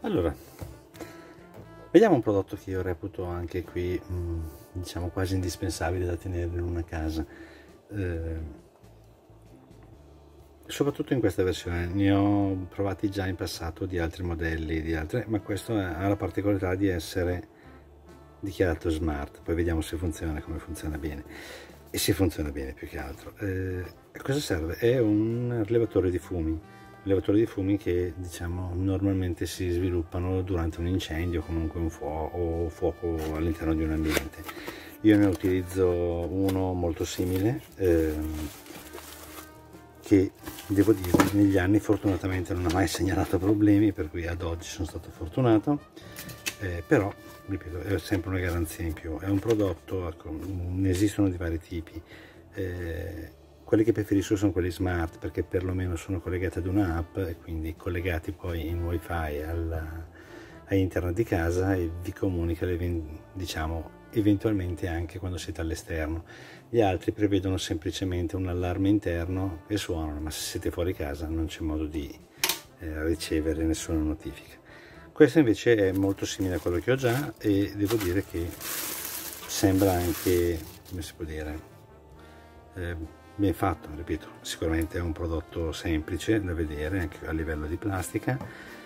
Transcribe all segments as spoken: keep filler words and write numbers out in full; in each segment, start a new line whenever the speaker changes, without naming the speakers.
Allora, vediamo un prodotto che io reputo anche qui, mh, diciamo quasi indispensabile da tenere in una casa, eh, soprattutto in questa versione. Ne ho provati già in passato di altri modelli, di altre, ma questo ha la particolarità di essere dichiarato smart. Poi vediamo se funziona, come funziona bene, e se funziona bene più che altro. Eh, a cosa serve? È un rilevatore di fumi. Rilevatori di fumi che, diciamo, normalmente si sviluppano durante un incendio, comunque un fuoco o fuoco all'interno di un ambiente. Io ne utilizzo uno molto simile, ehm, che devo dire negli anni fortunatamente non ha mai segnalato problemi, per cui ad oggi sono stato fortunato, eh, però ripeto, è sempre una garanzia in più. È un prodotto, ecco, ne esistono di vari tipi. Eh, quelli che preferisco sono quelli smart, perché perlomeno sono collegati ad un'app e quindi collegati poi in wifi alla, a internet di casa, e vi comunica, diciamo, eventualmente anche quando siete all'esterno. Gli altri prevedono semplicemente un allarme interno e suonano, ma se siete fuori casa non c'è modo di eh, ricevere nessuna notifica. Questo invece è molto simile a quello che ho già, e devo dire che sembra anche, come si può dire, eh, ben fatto. Ripeto, sicuramente è un prodotto semplice da vedere anche a livello di plastica,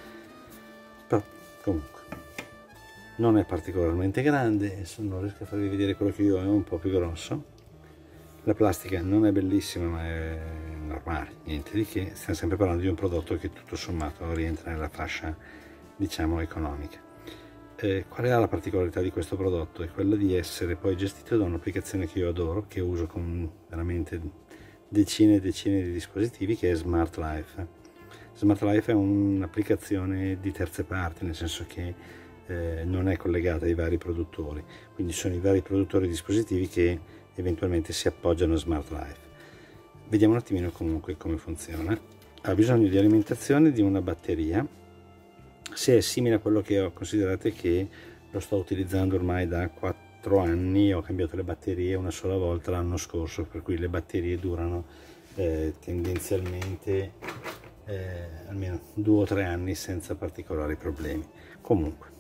però comunque non è particolarmente grande. Adesso non riesco a farvi vedere quello che io ho, è un po' più grosso. La plastica non è bellissima, ma è normale, niente di che. Stiamo sempre parlando di un prodotto che tutto sommato rientra nella fascia, diciamo, economica. Eh, qual è la particolarità di questo prodotto? È quella di essere poi gestito da un'applicazione che io adoro, che uso con veramente decine e decine di dispositivi, che è Smart Life. Smart Life è un'applicazione di terze parti, nel senso che eh, non è collegata ai vari produttori, quindi sono i vari produttori di dispositivi che eventualmente si appoggiano a Smart Life. Vediamo un attimino comunque come funziona. Ha bisogno di alimentazione di una batteria. Se è simile a quello che ho, considerate che lo sto utilizzando ormai da quattro anni, ho cambiato le batterie una sola volta l'anno scorso, per cui le batterie durano eh, tendenzialmente eh, almeno due o tre anni senza particolari problemi. Comunque,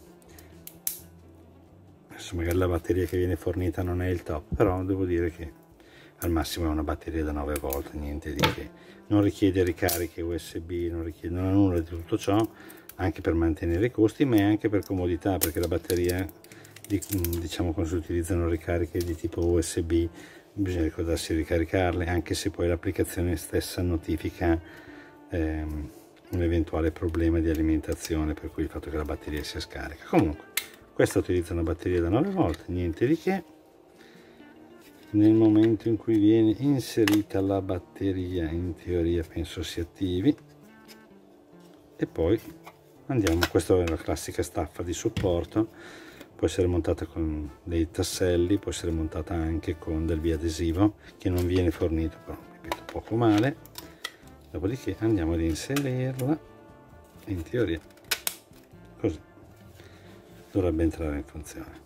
adesso magari la batteria che viene fornita non è il top, però devo dire che al massimo è una batteria da nove volt, niente di che. Non richiede ricariche U S B, non, richiede, non ha nulla di tutto ciò, anche per mantenere i costi, ma è anche per comodità, perché la batteria, diciamo, quando si utilizzano ricariche di tipo U S B bisogna ricordarsi di ricaricarle, anche se poi l'applicazione stessa notifica ehm, un eventuale problema di alimentazione, per cui il fatto che la batteria sia scarica. Comunque, questa utilizza una batteria da nove volt, niente di che. Nel momento in cui viene inserita la batteria, in teoria penso si attivi, e poi andiamo. Questa è la classica staffa di supporto, può essere montata con dei tasselli, può essere montata anche con del biadesivo che non viene fornito, però ripeto, poco male. Dopodiché andiamo ad inserirla, in teoria così dovrebbe entrare in funzione.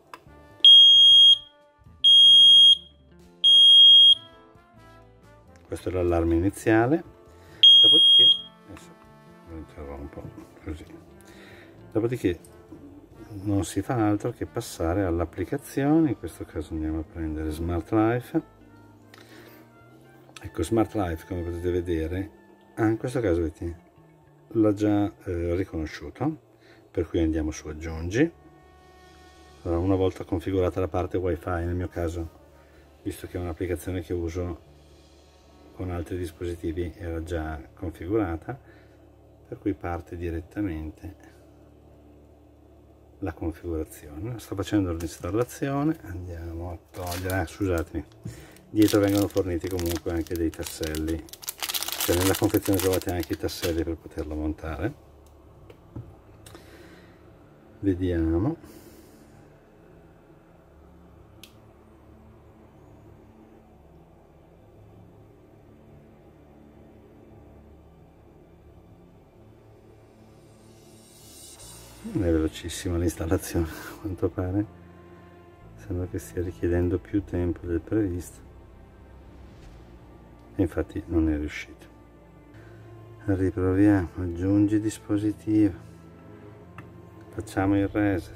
Questo è l'allarme iniziale. Dopodiché adesso lo interrompo così. Dopodiché non si fa altro che passare all'applicazione. In questo caso andiamo a prendere Smart Life. Ecco, Smart Life, come potete vedere, ah, in questo caso vedete, l'ha già eh, riconosciuto, per cui andiamo su aggiungi. Allora, una volta configurata la parte wifi, nel mio caso, visto che è un'applicazione che uso con altri dispositivi, era già configurata, per cui parte direttamente la configurazione. Sto facendo l'installazione, andiamo a togliere, ah, scusatemi, dietro vengono forniti comunque anche dei tasselli, cioè nella confezione trovate anche i tasselli per poterlo montare. Vediamo. Non è velocissima l'installazione, a quanto pare. Sembra che stia richiedendo più tempo del previsto, e infatti non è riuscito. Riproviamo, aggiungi dispositivo. facciamo il reset.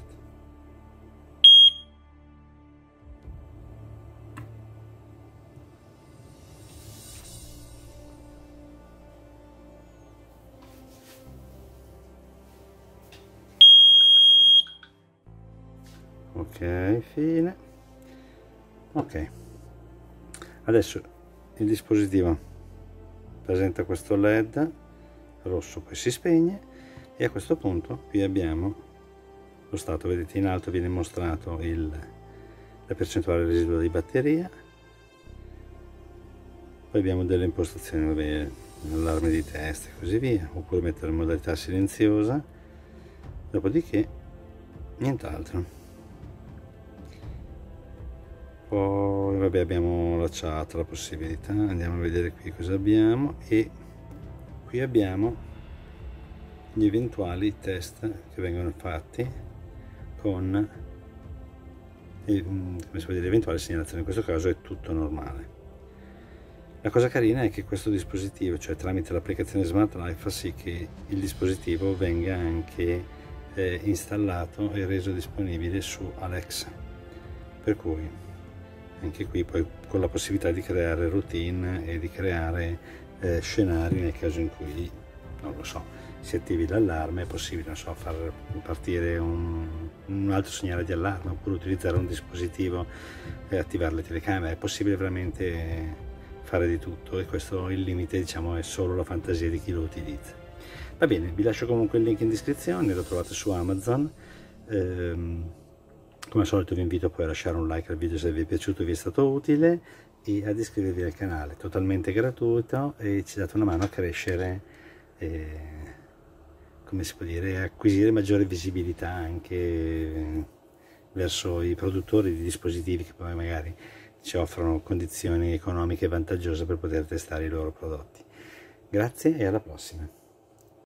Ok, fine. Ok, adesso il dispositivo presenta questo led rosso, poi si spegne e a questo punto qui abbiamo lo stato. Vedete, in alto viene mostrato il, la percentuale residua di batteria, poi abbiamo delle impostazioni, vabbè, allarme di testa e così via, oppure mettere in modalità silenziosa, dopodiché nient'altro. Poi vabbè, abbiamo la chat, la possibilità, andiamo a vedere qui cosa abbiamo, e qui abbiamo gli eventuali test che vengono fatti con e, come si può dire, eventuali segnalazioni. In questo caso è tutto normale. La cosa carina è che questo dispositivo, cioè tramite l'applicazione Smart Life, fa sì che il dispositivo venga anche eh, installato e reso disponibile su Alexa, per cui anche qui poi con la possibilità di creare routine e di creare eh, scenari nel caso in cui, non lo so, si attivi l'allarme, è possibile, non so, far partire un, un altro segnale di allarme, oppure utilizzare un dispositivo e attivare le telecamere. È possibile veramente fare di tutto, e questo, il limite, diciamo, è solo la fantasia di chi lo utilizza. Va bene, vi lascio comunque il link in descrizione, lo trovate su Amazon. ehm, Come al solito vi invito poi a lasciare un like al video se vi è piaciuto e vi è stato utile, e ad iscrivervi al canale, totalmente gratuito, e ci date una mano a crescere, eh, come si può dire, acquisire maggiore visibilità anche verso i produttori di dispositivi che poi magari ci offrono condizioni economiche vantaggiose per poter testare i loro prodotti. Grazie e alla prossima.